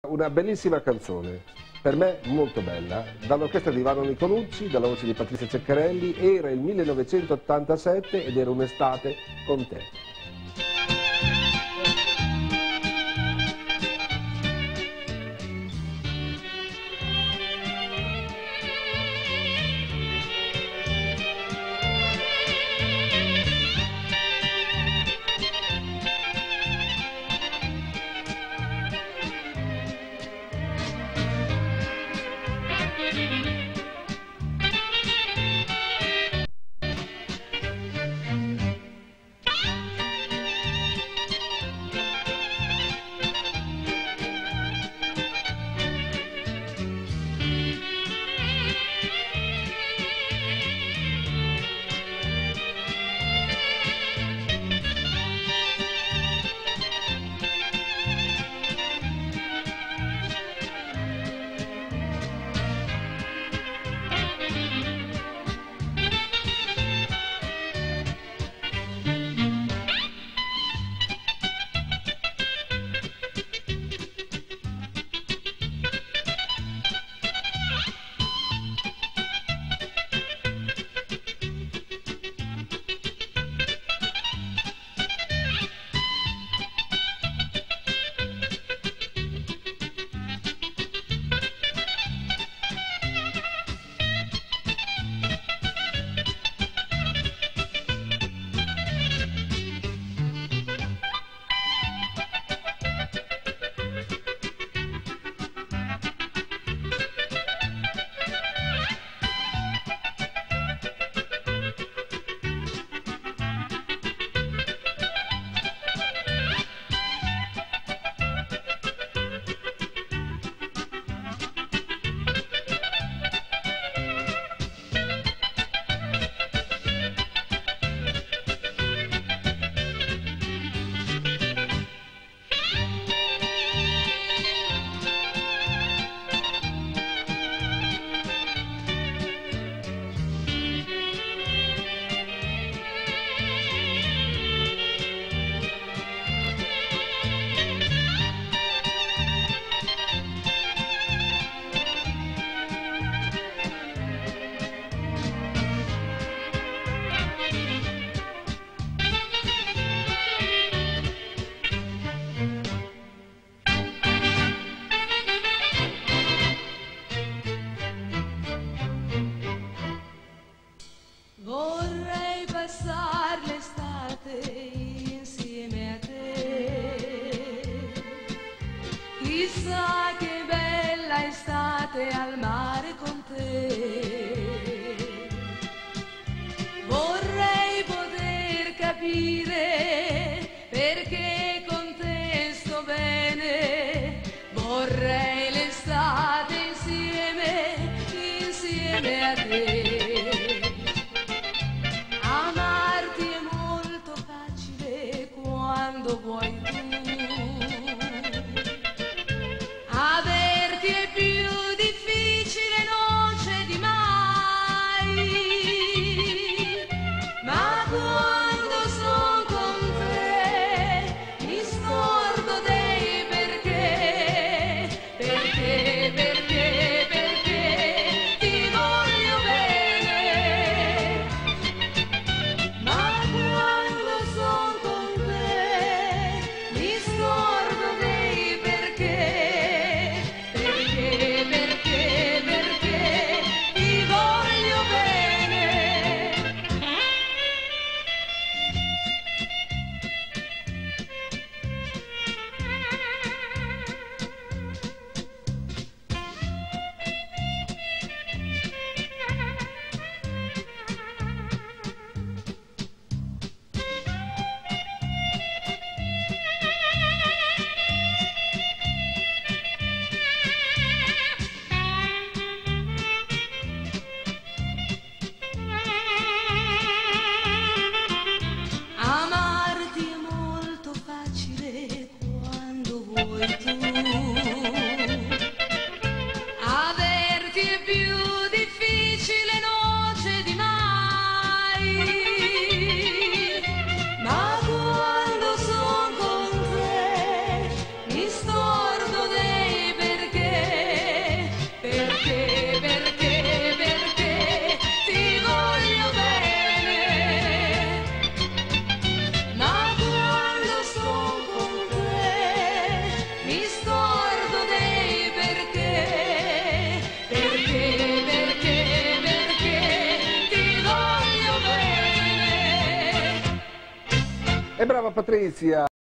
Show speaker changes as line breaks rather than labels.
Una bellissima canzone, per me molto bella, dall'orchestra di Ivano Nicolucci, dalla voce di Patrizia Ceccarelli. Era il 1987 ed era un'estate con te.
Vorrei passare l'estate insieme a te, chissà che bella estate al mare con te. Vorrei poter capire perché con te sto bene, vorrei l'estate insieme a te. Quando vuoi tu, averti è più difficile, non c'è di mai, ma quando son con te mi scordo dei perché
Brava Patrizia!